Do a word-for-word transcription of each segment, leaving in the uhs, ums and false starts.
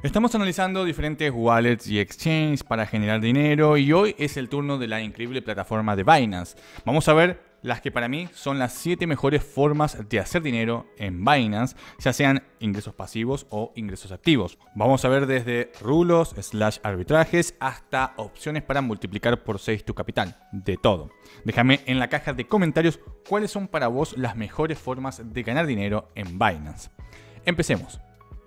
Estamos analizando diferentes wallets y exchanges para generar dinero y hoy es el turno de la increíble plataforma de Binance. Vamos a ver las que para mí son las siete mejores formas de hacer dinero en Binance, ya sean ingresos pasivos o ingresos activos. Vamos a ver desde rulos, slash arbitrajes, hasta opciones para multiplicar por seis tu capital. De todo. Déjame en la caja de comentarios cuáles son para vos las mejores formas de ganar dinero en Binance. Empecemos.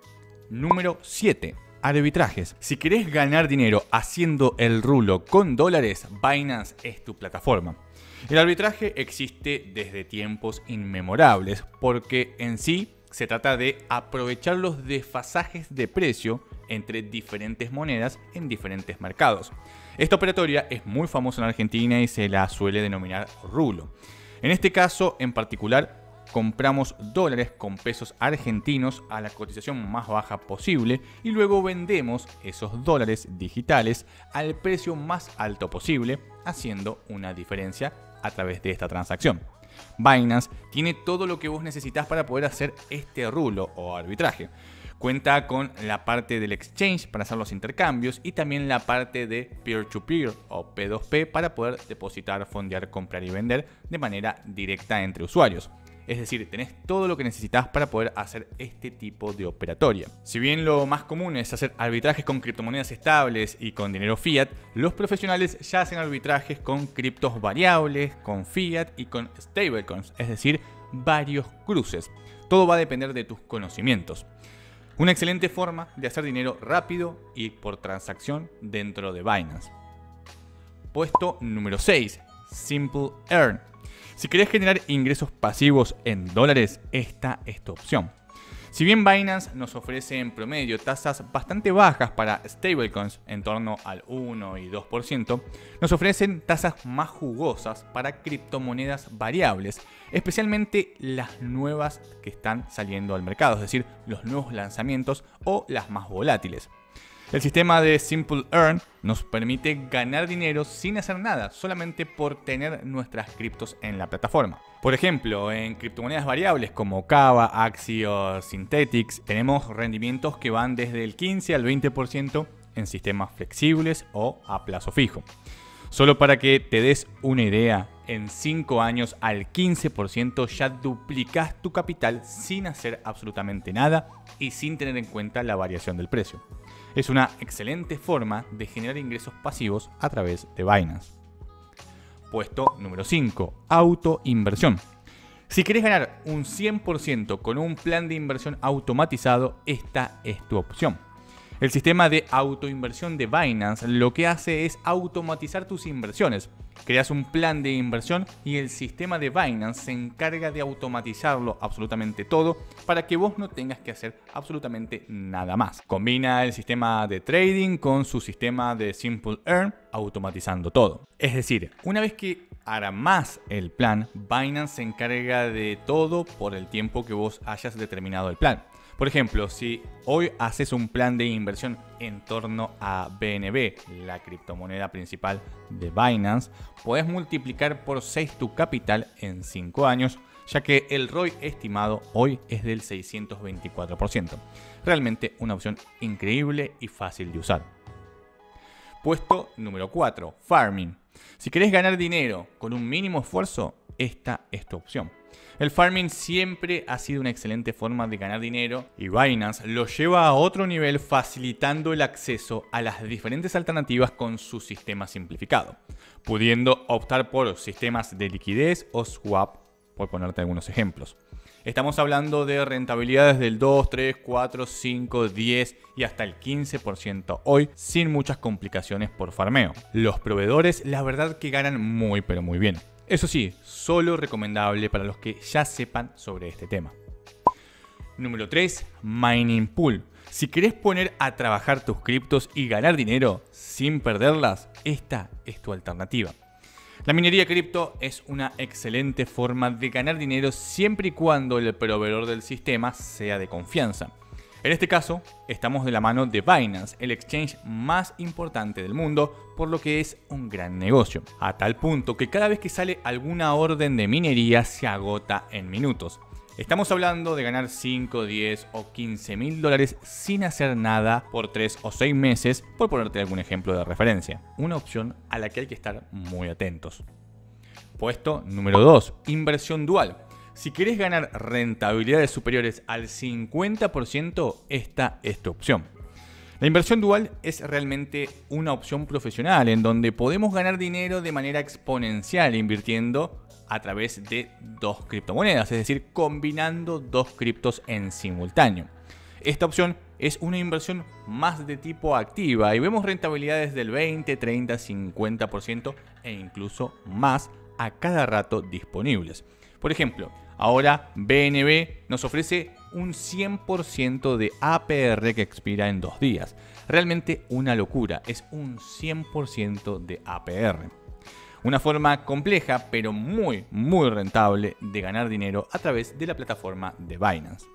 Número siete. Arbitrajes. Si querés ganar dinero haciendo el rulo con dólares, Binance es tu plataforma. El arbitraje existe desde tiempos inmemorables porque en sí se trata de aprovechar los desfasajes de precio entre diferentes monedas en diferentes mercados. Esta operatoria es muy famosa en Argentina y se la suele denominar rulo. En este caso en particular, compramos dólares con pesos argentinos a la cotización más baja posible y luego vendemos esos dólares digitales al precio más alto posible, haciendo una diferencia a través de esta transacción. Binance tiene todo lo que vos necesitas para poder hacer este rulo o arbitraje. Cuenta con la parte del exchange para hacer los intercambios y también la parte de peer-to-peer o P dos P para poder depositar, fondear, comprar y vender de manera directa entre usuarios. Es decir, tenés todo lo que necesitas para poder hacer este tipo de operatoria. Si bien lo más común es hacer arbitrajes con criptomonedas estables y con dinero fiat, los profesionales ya hacen arbitrajes con criptos variables, con fiat y con stablecoins, es decir, varios cruces. Todo va a depender de tus conocimientos. Una excelente forma de hacer dinero rápido y por transacción dentro de Binance. Puesto número seis. Simple Earn. Si querés generar ingresos pasivos en dólares, esta es tu opción. Si bien Binance nos ofrece en promedio tasas bastante bajas para stablecoins, en torno al uno y dos por ciento, nos ofrecen tasas más jugosas para criptomonedas variables, especialmente las nuevas que están saliendo al mercado, es decir, los nuevos lanzamientos o las más volátiles. El sistema de Simple Earn nos permite ganar dinero sin hacer nada, solamente por tener nuestras criptos en la plataforma. Por ejemplo, en criptomonedas variables como Kava, Axie o Synthetix, tenemos rendimientos que van desde el quince al veinte por ciento en sistemas flexibles o a plazo fijo. Solo para que te des una idea, en cinco años al quince por ciento ya duplicas tu capital sin hacer absolutamente nada y sin tener en cuenta la variación del precio. Es una excelente forma de generar ingresos pasivos a través de Binance. Puesto número cinco. Autoinversión. Si querés ganar un cien por ciento con un plan de inversión automatizado, esta es tu opción. El sistema de autoinversión de Binance lo que hace es automatizar tus inversiones. Creas un plan de inversión y el sistema de Binance se encarga de automatizarlo absolutamente todo para que vos no tengas que hacer absolutamente nada más. Combina el sistema de trading con su sistema de Simple Earn, automatizando todo. Es decir, una vez que armás el plan, Binance se encarga de todo por el tiempo que vos hayas determinado el plan. Por ejemplo, si hoy haces un plan de inversión en torno a B N B, la criptomoneda principal de Binance, podés multiplicar por seis tu capital en cinco años, ya que el R O I estimado hoy es del seiscientos veinticuatro por ciento. Realmente una opción increíble y fácil de usar. Puesto número cuatro. Farming. Si querés ganar dinero con un mínimo esfuerzo, esta es tu opción. El farming siempre ha sido una excelente forma de ganar dinero y Binance lo lleva a otro nivel facilitando el acceso a las diferentes alternativas con su sistema simplificado, pudiendo optar por sistemas de liquidez o swap, por ponerte algunos ejemplos. Estamos hablando de rentabilidades del dos, tres, cuatro, cinco, diez y hasta el quince por ciento hoy sin muchas complicaciones por farmeo. Los proveedores la verdad que ganan muy pero muy bien. Eso sí, solo recomendable para los que ya sepan sobre este tema. Número tres. Mining Pool. Si querés poner a trabajar tus criptos y ganar dinero sin perderlas, esta es tu alternativa. La minería cripto es una excelente forma de ganar dinero siempre y cuando el proveedor del sistema sea de confianza. En este caso, estamos de la mano de Binance, el exchange más importante del mundo, por lo que es un gran negocio. A tal punto que cada vez que sale alguna orden de minería se agota en minutos. Estamos hablando de ganar cinco, diez o quince mil dólares sin hacer nada por tres o seis meses, por ponerte algún ejemplo de referencia. Una opción a la que hay que estar muy atentos. Puesto número dos. Inversión dual. Si querés ganar rentabilidades superiores al cincuenta por ciento, esta es tu opción. La inversión dual es realmente una opción profesional en donde podemos ganar dinero de manera exponencial invirtiendo a través de dos criptomonedas, es decir, combinando dos criptos en simultáneo. Esta opción es una inversión más de tipo activa y vemos rentabilidades del veinte, treinta, cincuenta por ciento e incluso más a cada rato disponibles. Por ejemplo, ahora B N B nos ofrece un cien por ciento de A P R que expira en dos días. Realmente una locura, es un cien por ciento de A P R. Una forma compleja pero muy muy rentable de ganar dinero a través de la plataforma de Binance.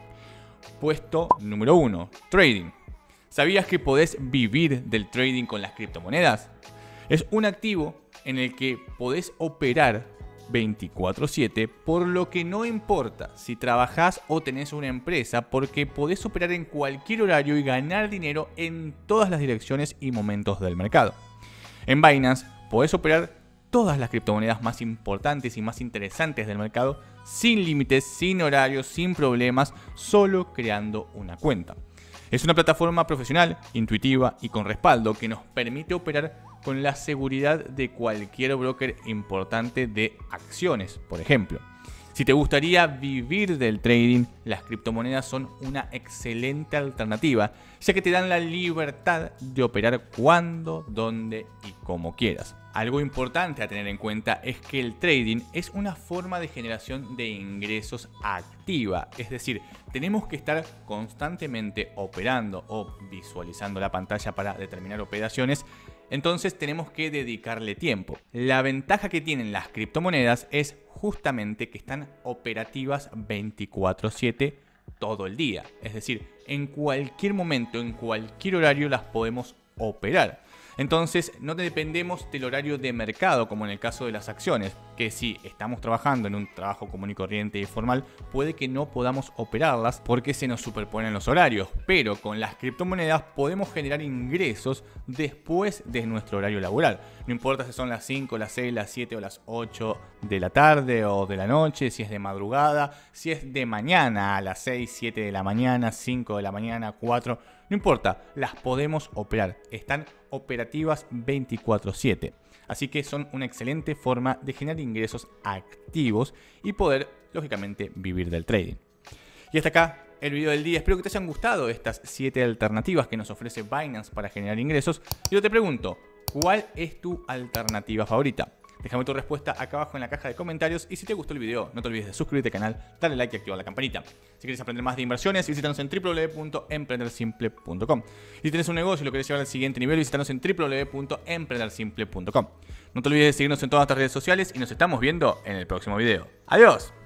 Puesto número uno. Trading. ¿Sabías que podés vivir del trading con las criptomonedas? Es un activo en el que podés operar veinticuatro siete, por lo que no importa si trabajás o tenés una empresa, porque podés operar en cualquier horario y ganar dinero en todas las direcciones y momentos del mercado. En Binance podés operar todas las criptomonedas más importantes y más interesantes del mercado sin límites, sin horarios, sin problemas, solo creando una cuenta. Es una plataforma profesional, intuitiva y con respaldo que nos permite operar con la seguridad de cualquier broker importante de acciones, por ejemplo. Si te gustaría vivir del trading, las criptomonedas son una excelente alternativa, ya que te dan la libertad de operar cuando, dónde y como quieras. Algo importante a tener en cuenta es que el trading es una forma de generación de ingresos activa, es decir, tenemos que estar constantemente operando o visualizando la pantalla para determinar operaciones. Entonces tenemos que dedicarle tiempo. La ventaja que tienen las criptomonedas es justamente que están operativas veinticuatro siete todo el día. Es decir, en cualquier momento, en cualquier horario las podemos operar. Entonces no dependemos del horario de mercado como en el caso de las acciones, que si estamos trabajando en un trabajo común y corriente y formal, puede que no podamos operarlas porque se nos superponen los horarios, pero con las criptomonedas podemos generar ingresos después de nuestro horario laboral. No importa si son las cinco, las seis, las siete o las ocho de la tarde o de la noche, si es de madrugada, si es de mañana a las seis, siete de la mañana, cinco de la mañana, cuatro, no importa, las podemos operar, están operativas veinticuatro siete. Así que son una excelente forma de generar ingresos activos y poder, lógicamente, vivir del trading. Y hasta acá el video del día. Espero que te hayan gustado estas siete alternativas que nos ofrece Binance para generar ingresos. Yo te pregunto, ¿cuál es tu alternativa favorita? Déjame tu respuesta acá abajo en la caja de comentarios y si te gustó el video, no te olvides de suscribirte al canal, darle like y activar la campanita. Si quieres aprender más de inversiones, visítanos en w w w punto emprender simple punto com. Y si tienes un negocio y lo quieres llevar al siguiente nivel, visítanos en w w w punto emprender simple punto com. No te olvides de seguirnos en todas nuestras redes sociales y nos estamos viendo en el próximo video. ¡Adiós!